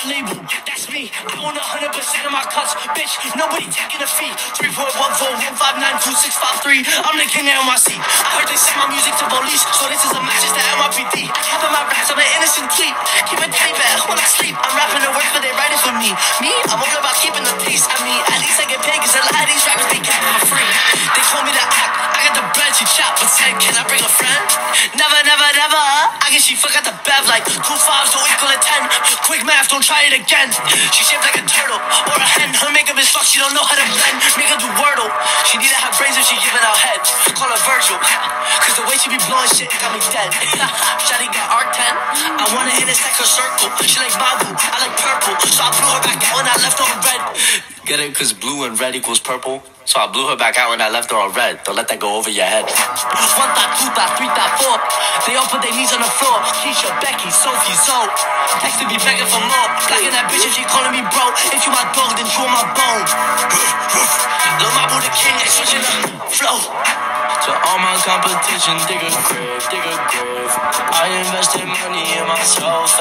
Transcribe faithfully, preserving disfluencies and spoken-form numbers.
my label, that's me. I own one hundred percent of my cuts, bitch, nobody taking a fee. Three point one four one five nine two six five three. I'm the king of N Y C. I heard they send my music to police, so this is a match, it's the N Y P D. I cap in my raps, I'm an innocent tweet. Keep it tight back when I sleep. I'm rapping the work, but they writing for me. Me, I'm all about keeping the peace. I mean, at least I get paid, cause a lot of these rappers, they get for free. They told me to act, I got the bread to chop, but said, can I bring a friend? Never, never, never. I guess she forgot the bev, like two fives don't equal a ten. Quick math, don't try it again. She shaped like a turtle or a hen. Her makeup is fucked, she don't know how to blend. Make her do Wordle. She need to have brains if she giving out head. Call her Virgil, cause the way she be blowing shit got me dead. Shawty got R ten. I wanna intersect her circle. She like Babu, I like purple, so I blew her back out when I left on red. Get it? Cause blue and red equals purple. So I blew her back out when I left her on red. Don't let that go over your head. One thought, two thought, three thought, four. They all put their knees on the floor. Keisha, Becky, Sophie, Zoe. Texting me begging for more. Blacking that bitch if she calling me bro. If you my dog, then chew on my bone. Lil' Mabu the king, they switching up flow. To all my competition, dig a grave, dig a grave. I invested money in myself.